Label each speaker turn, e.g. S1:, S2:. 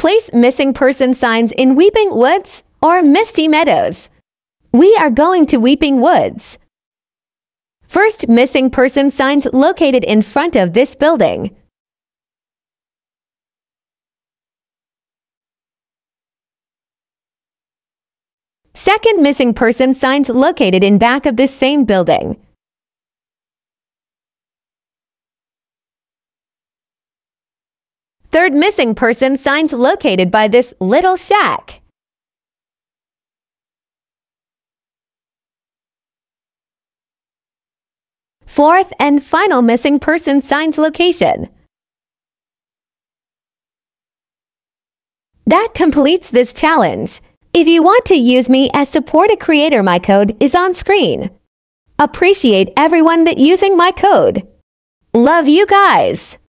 S1: Place missing person signs in Weeping Woods or Misty Meadows. We are going to Weeping Woods. First missing person signs located in front of this building. Second missing person signs located in back of this same building. Third missing person signs located by this little shack. Fourth and final missing person signs location. That completes this challenge. If you want to use me as support a creator, my code is on screen. Appreciate everyone that using my code. Love you guys!